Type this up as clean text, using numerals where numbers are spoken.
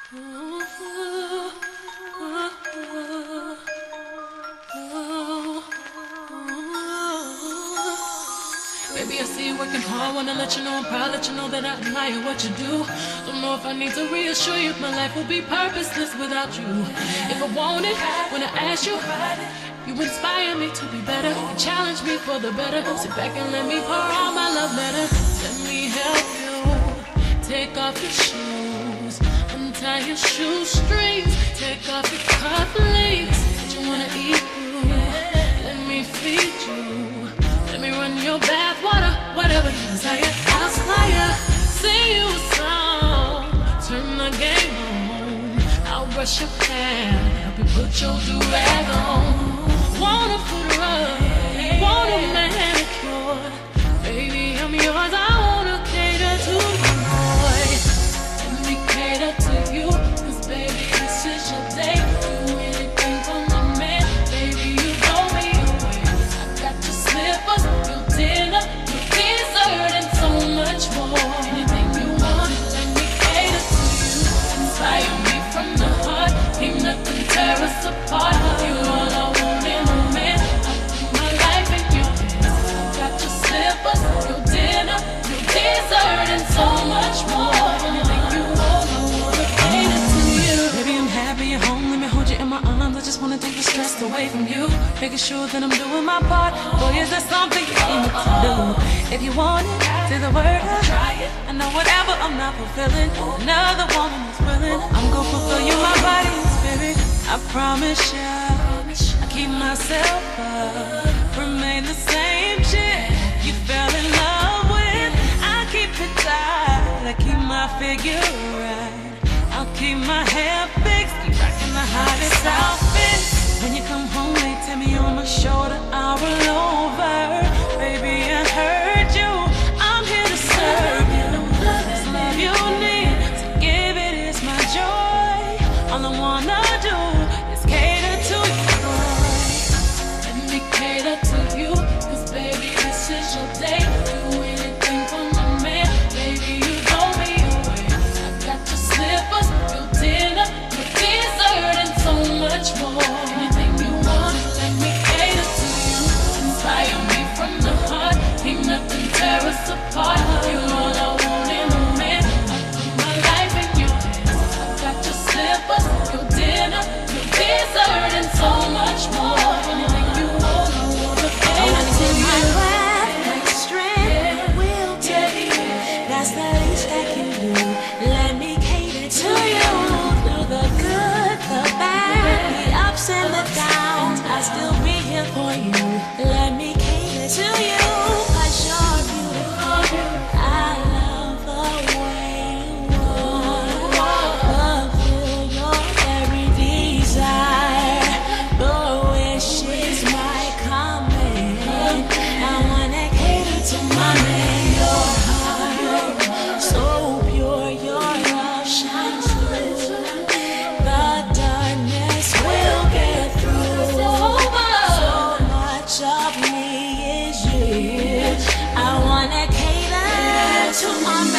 Baby, I see you working hard, wanna let you know I'm proud, let you know that I admire what you do. Don't know if I need to reassure you, my life will be purposeless without you. If I want it, when I ask you, you inspire me to be better, you challenge me for the better. Sit back and let me pour out my love letter. Let me help you, take off your shoes, untie your shoestrings, take off your cufflinks. What you wanna eat through, let me feed you, let me run your bath water, whatever you desire. I'll fire, sing you a song, turn the game on. I'll brush your hair, help you put your do-rag on. Want a foot rub, want a manicure, baby, I'm yours. I wanna cater to you, boy. Let me cater to you, 'cause baby, this is your day. Do anything for my man, baby, you blow me away. I got your slippers, your dinner, your dessert, and so much more. Anything you want, let me cater to you. Inspire me from the heart, ain't nothing tear us apart. You all I want in a man, I put my life in your hands. I got your slippers, your dinner, your dessert, and so much more. Anything you want, I wanna cater to you. Baby, I'm happy at home, let me hold you in my arms. I just wanna take the stress away from you, making sure that I'm doing my part. Boy, is there something you need to do? If you want it, say the word, try it. I know whatever I'm not fulfilling, another woman is willing. I'm gonna fulfill you, my body and spirit. I promise ya, I keep myself up, remain the same chick you fell in love with. I keep it tight, I keep my figure right. I'll keep my hair fixed, keep rocking the hottest outfit. When you come home, they tell me on my shoulder, I'll roll over. Baby, I heard you, I'm here to serve you. This love you need, to give it is my joy. All I wanna do is cater to you, boy. Let me cater to you, 'cause baby, this is your day. Do anything for my man, baby, you blow me away. I got your slippers, your dinner, your dessert, and so much more. Anything you want, let me cater to you. Inspire me from the heart, ain't nothing tear us apart. You all I want in a man, I put my life in your hands. I got your slippers, your dinner, your dessert, and so much more. Anything you want, I wanna cater to you. Like strength will take, that's the least I can do. Let me cater to you, through the good, the bad, the ups and the downs. I'll still be here for you. Let me cater to you, 'cause you're beautiful. I love the way you walk, fulfill your every desire. Your wishes might come in. I wanna cater to my man. Your heart, so pure, your love shines through. The darkness will get through. So much of me is you. I wanna cater to my man.